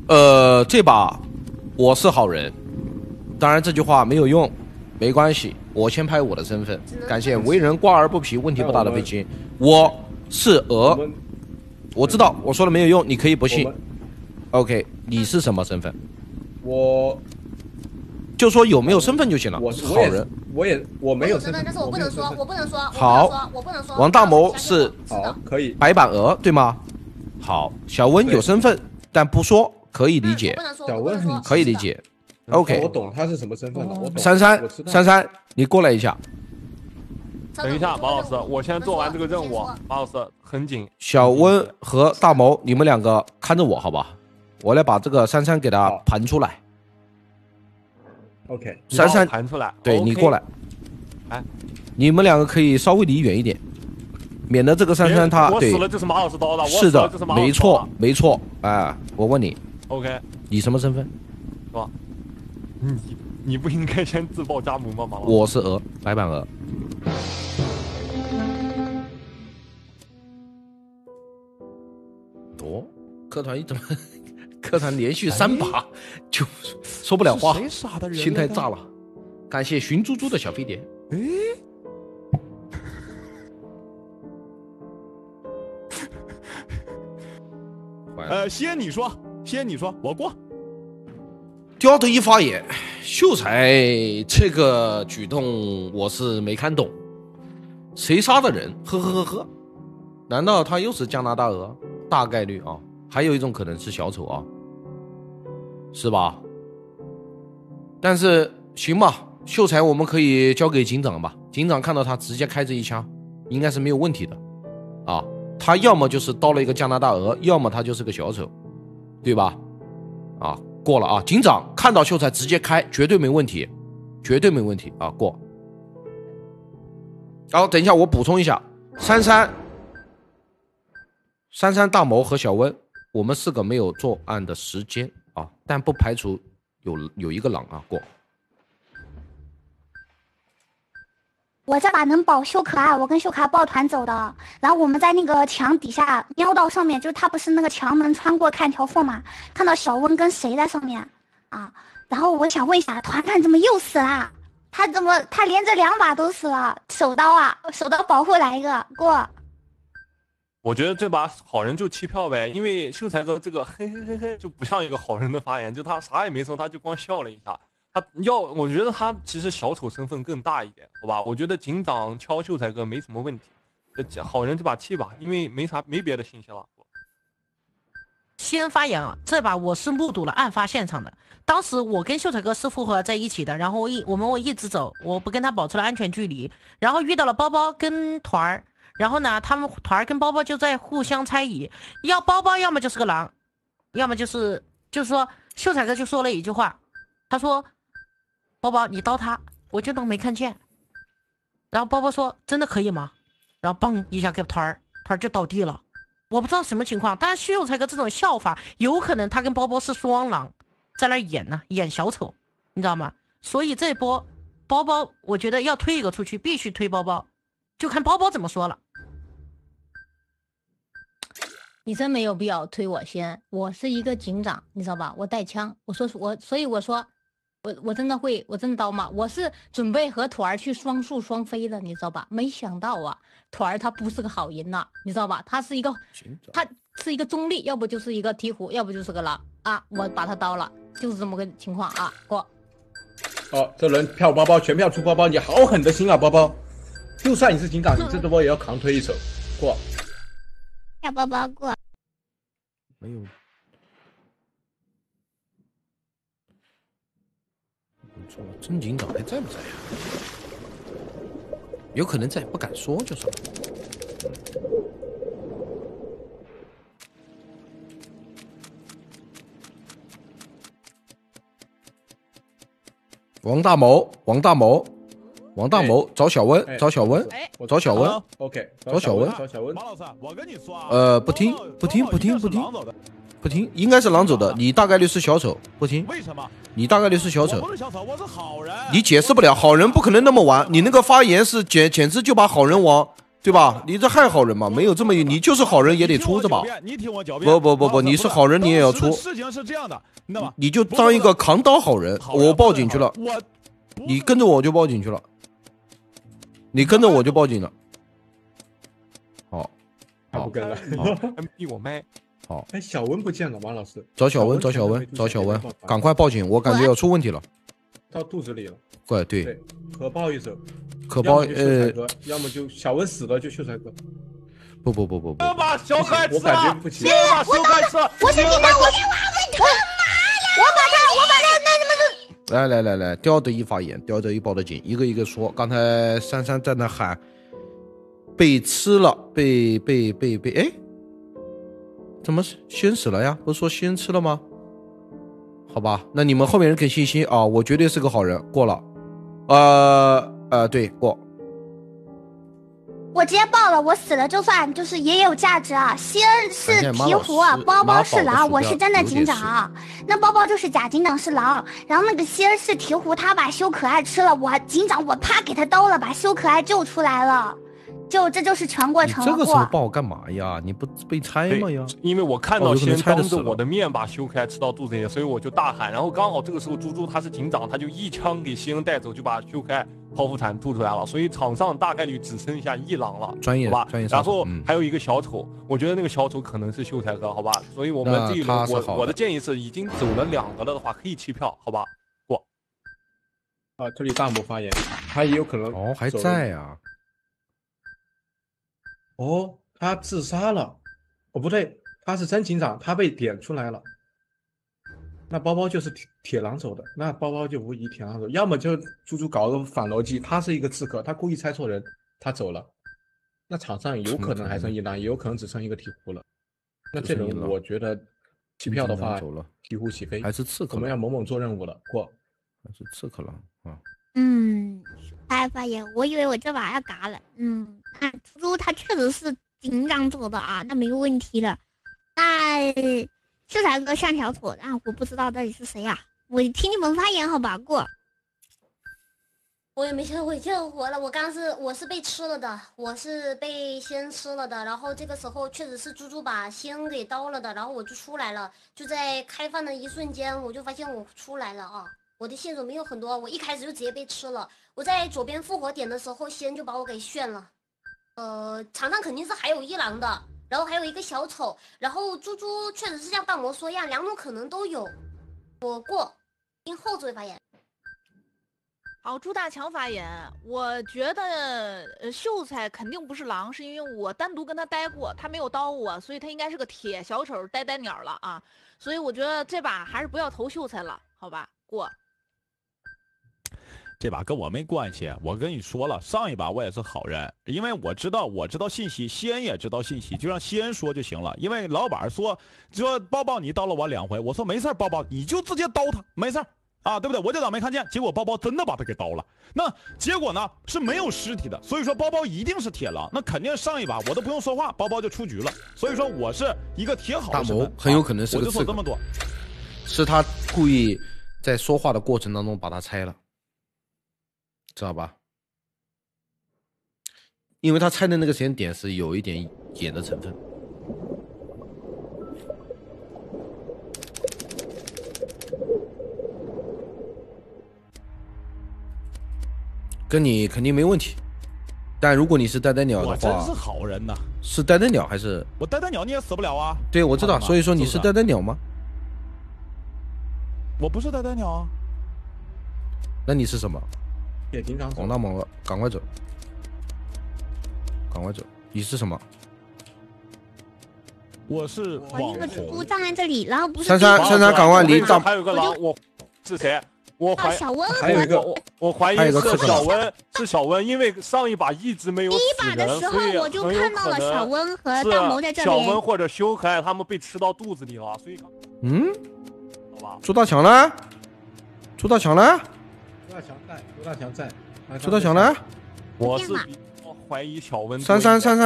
这把我是好人，当然这句话没有用，没关系，我先拍我的身份。感谢为人瓜而不皮，问题不大的飞机。我是鹅，我知道我说的没有用，你可以不信。OK， 你是什么身份？ 我就说有没有身份就行了。 我是好人， 我没有身份， 但是我不能说， 好， 我不能说。 王大谋是好，可以。 白板鹅对吗？好，小温有身份，但不说，可以理解。 小温可以理解。OK， 我懂他是什么身份了。我懂。 珊珊，你过来一下。 等一下，马老师，我先做完这个任务。马老师很紧。 小温和大谋，你们两个看着我，好吧？我来把这个珊珊给他盘出来。 OK， 珊珊盘出来， 对你过来。 哎， 你们两个可以稍微离远一点，免得这个珊珊她对。 我死了就是马老师刀的。 是的，没错没错。哎，我问你 ，OK， 你什么身份？ 是吧？你不应该先自报家门吗，马老师？ 我是鹅，白板鹅。客团怎么？客团连续3把就说不了话，心态炸了。感谢寻猪猪的小飞碟。 先你说，我过。 刁德一发言，秀才这个举动我是没看懂，谁杀的人？呵呵呵呵，难道他又是加拿大鹅？大概率啊，还有一种可能是小丑啊，是吧？但是行吧，秀才我们可以交给警长吧，警长看到他直接开这一枪，应该是没有问题的啊。他要么就是刀了一个加拿大鹅，要么他就是个小丑，对吧？啊，过了啊！警长看到秀才直接开，绝对没问题，绝对没问题啊！过。然后等一下，我补充一下，珊珊、大谋和小温，我们4个没有作案的时间啊，但不排除有一个狼啊过。 我这把能保秀可爱，我跟秀可爱抱团走的，然后我们在那个墙底下瞄到上面，就是他不是那个墙能穿过看条缝嘛，看到小温跟谁在上面啊？然后我想问一下，团团怎么又死了？他连着2把都死了？手刀啊，手刀保护来一个过。 我觉得这把好人就弃票呗，因为秀才哥这个嘿嘿嘿嘿就不像一个好人的发言，就他啥也没说，他就光笑了一下。我觉得他其实小丑身份更大一点，好吧？我觉得警长敲秀才哥没什么问题，好人这把弃吧，因为没别的信息了。 先发言啊，这把我是目睹了案发现场的，当时我跟秀才哥是复合在一起的，然后我们一直走，我不跟他保持了安全距离，然后遇到了包包跟团儿，然后呢，他们团儿跟包包就在互相猜疑，包包要么就是个狼，要么就是说秀才哥就说了一句话，他说。包包，你刀他，我就当没看见。然后包包说：“真的可以吗？”然后嘣一下给团儿就倒地了。我不知道什么情况，但是秀才哥这种笑法，有可能他跟包包是双狼，在那演呢，演小丑，你知道吗？所以这波包包，我觉得要推一个出去，必须推包包，就看包包怎么说了。 你真没有必要推我先，我是一个警长，你知道吧？我带枪，所以我说。我真的刀吗？我是准备和团儿去双宿双飞的，你知道吧？没想到啊，团儿他不是个好人呐，你知道吧？他是一个中立，要不就是一个鹈鹕，要不就是个狼啊！我把他刀了，就是这么个情况啊！过。 哦，这轮票包包全票出包包，你好狠的心啊，包包！就算你是警长，你这波也要扛推一手，过。 小包包过。 没有。真警长还在不在呀？有可能在，不敢说就是。王大谋，找小温，找小温 ，OK， 找小温。 马老师，我跟你说啊， 不听，应该是狼走的，你大概率是小丑，不听。 为什么？ 你大概率是小丑。 我不是小丑，我是好人。 你解释不了，好人不可能那么玩，你那个发言是简直就把好人往对吧？你这害好人嘛，没有这么你就是好人也得出这把。 你听我狡辩。 不，你是好人你也要出。 事情是这样的， 你就当一个扛刀好人，我报警去了。你跟着我就报警去了。你跟着我就报警了。好， 他不跟了。 闭我麦。 好， 哎，小温不见了，王老师。 找小温，赶快报警，我感觉要出问题了。 到肚子里了。 对， 可报一手。 可报要么就小温死了就秀才哥。 不， 把小孩吃了， 我感觉不起。 把小孩吃了， 我是警察，我去挖个他妈呀！我把他那什么来，刁德一发言，刁德一报的警，一个一个说。刚才珊珊在那喊被吃了，被哎，怎么先死了呀？不是说先吃了吗？好吧，那你们后面人给信心啊，我绝对是个好人，过了。对，过。 我直接报了，我死了就算，就是也有价值啊。西恩是鹈鹕，包包是狼，我是真的警长。那包包就是假警长是狼，然后那个西恩是鹈鹕，他把修可爱吃了，我警长我啪给他刀了，把修可爱救出来了。这就是全过程。 你这个时候报干嘛呀？你不被拆吗呀？ 因为我看到先当着我的面把修可爱吃到肚子里，所以我就大喊。然后刚好这个时候猪猪他是警长，他就一枪给西恩带走，就把修可爱剖腹产吐出来了。所以场上大概率只剩下一狼了， 专业吧？然后还有一个小丑，我觉得那个小丑可能是秀才哥，好吧？所以我们这一轮我的建议是，已经走了2个了的话，可以弃票，好吧？过。 啊，这里大魔发言，他也有可能还在啊。 他自杀了。不对，他是真警长，他被点出来了。那包包就是铁狼走的，那包包就无疑铁狼走，要么就猪猪搞个反逻辑，他是一个刺客，他故意猜错人，他走了。那场上有可能还剩一狼，也有可能只剩一个鹈鹕了。那这轮我觉得弃票的话，鹈鹕起飞， 还是刺客， 我们要猛猛做任务了。过， 还是刺客狼啊。 他发言，我以为我这把要嘎了。猪猪他确实是警长走的啊，那没有问题了。那秀才哥像小丑啊，我不知道到底是谁啊，我听你们发言好吧？过。 我也没想我救活了，我是被吃了的，我是被先吃了的，然后这个时候确实是猪猪把先给刀了的，然后我就出来了，就在开饭的一瞬间，我就发现我出来了啊。我的线索没有很多，我一开始就直接被吃了。我在左边复活点的时候，先就把我给炫了。场上肯定是还有一狼的，然后还有一个小丑，然后猪猪确实是像大魔说一样，2种可能都有。我过，听后缀发言。 好，朱大强发言。我觉得秀才肯定不是狼，是因为我单独跟他待过，他没有刀我，所以他应该是个铁小丑呆鸟了啊。所以我觉得这把还是不要投秀才了，好吧？过。 这把跟我没关系，我跟你说了，上一把我也是好人，因为我知道信息，西恩也知道信息，就让西恩说就行了。因为老板说包包你刀了我2回，我说没事，包包你就直接刀他，没事啊，对不对？我就当没看见，结果包包真的把他给刀了。那结果呢是没有尸体的，所以说包包一定是铁狼，那肯定上一把我都不用说话，包包就出局了。所以说我是一个铁好的身份， 很有可能是个刺客， 我就说这么多， 是他故意在说话的过程当中把他拆了。知道吧？因为他猜的那个时间点是有一点演的成分。跟你肯定没问题，但如果你是呆鸟的话， 我真是好人呐。 是呆鸟还是？ 我呆鸟你也死不了啊。 对，我知道，所以说你是呆鸟吗？ 我不是呆鸟啊。 那你是什么？ 也经常广大猛了，赶快走，赶快走！你是什么？ 我是网红。猪猪站在这里，然后不是珊珊，赶快离大。 还有个狼，我是谁？我怀小温， 还有一个， 我怀疑是小温，因为上一把一直没有死人， 第一把的时候我就看到了小温和大谋在这里。 小温或者修可爱他们被吃到肚子里了，所以好吧。 朱大强呢？朱大强呢？朱大强呢？ 我是怀疑小温。 珊，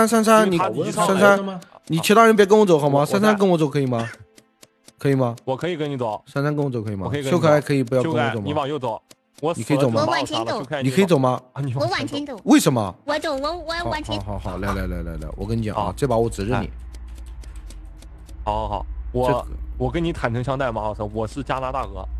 你其他人别跟我走好吗？珊跟我走可以吗？可以吗？ 我可以跟你走。 珊跟我走可以吗？ 我可以跟你走。秀可爱可以不要跟我走吗？ 你往右走。 我你可以走吗我往前走你可以走吗？ 啊，你我往前走， 为什么？ 我走，我往前。 好，来，我跟你讲啊好， 这把我指着你。 好，我跟你坦诚相待，马老师，我是加拿大鹅。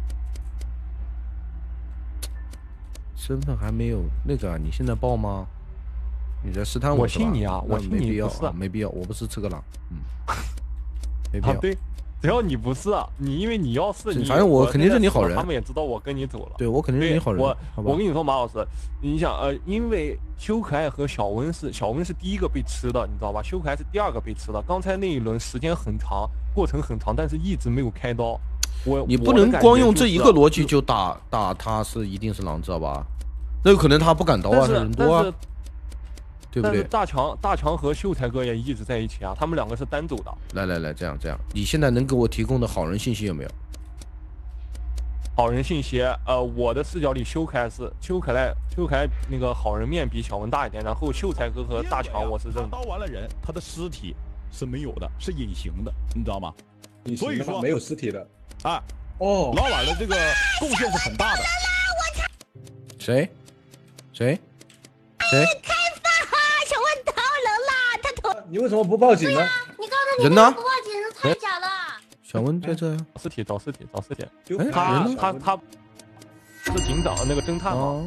身份还没有那个，你现在报吗？你在试探我是吧信你啊， 那我信没必要你不是啊，没必要，我不是赤个狼，没必要。 对，只要你不是你，因为你要是你， 反正我肯定是你好人他们也知道我跟你走了。 对我肯定是你好人。 我跟你说，马老师，你想因为修可爱和小温是第一个被吃的，你知道吧？修可爱是第二个被吃的。刚才那一轮时间很长，过程很长，但是一直没有开刀。 你不能光用这一个逻辑就打他是一定是狼，知道吧？那有可能他不敢刀啊，他人多啊，对不对？ 大强和秀才哥也一直在一起啊，他们两个是单走的。 来，这样，你现在能给我提供的好人信息有没有？ 好人信息，我的视角里，修可爱那个好人面比小文大一点，然后秀才哥和大强我是认。 刀完了人，他的尸体是没有的，是隐形的，你知道吗？所以说没有尸体的啊。 哦， 老板的这个贡献是很大的。 谁？ 开发小文逃人啦！他逃。 你为什么不报警呢？ 你告诉他人呢不报警是太假了。 小文在这呀。 找尸体。 他是警长那个侦探吗？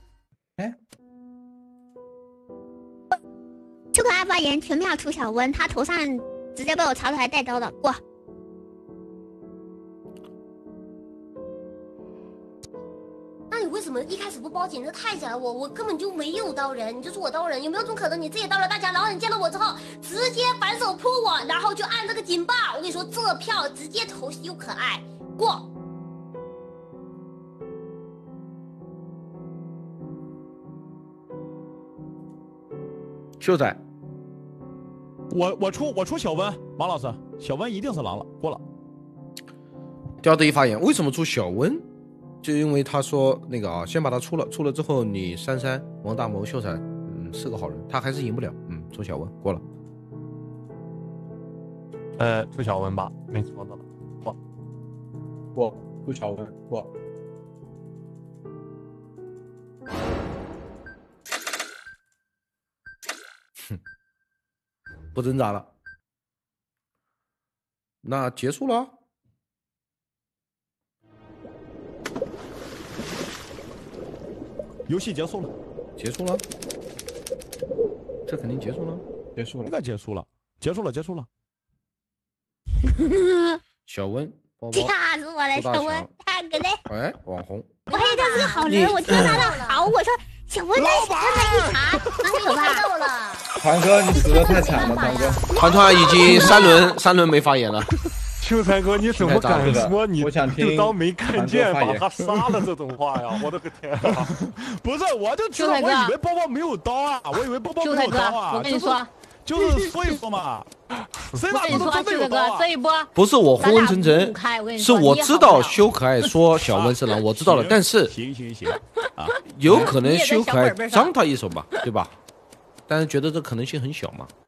这个阿发言全秒出小温，他头上直接被我查出来带刀的，过。 那你为什么一开始不报警？这太假了，我根本就没有刀人，你就说我刀人，有没有种可能你自己刀了大家，然后你见到我之后直接反手扑我，然后就按这个警报？我跟你说，这票直接投又可爱过。 秀仔， 我出小温，马老师，小温一定是狼了，过了。 刁德一发言，为什么出小温？就因为他说那个啊，先把他出了之后，你珊、王大谋、秀才，是个好人，他还是赢不了，出小温过了。 出小温吧，没错的了， 过出小温过。 不挣扎了，那结束了。 游戏结束了， 这肯定结束了， 应该结束了。 小温，包包吓死我了！小温，他个嘞！ 哎，网红， 我还以为他是个好人，我听他的好，我说小温在一查，那可怕了。 团哥，你死的太惨了，团哥。 团已经三轮没发言了。 秀才哥，你怎么敢说你我想听就当没看见把他杀了这种话呀？我的个天啊！ 不是，我就知道，我以为包包没有刀啊，我跟你说， 就是所以说嘛，谁哪都真的有刀啊。 这一波不是我昏昏沉沉，是我知道修可爱说小温是狼，我知道了，但是行啊， 有可能修可爱伤他一手吧，对吧？但是觉得这可能性很小嘛。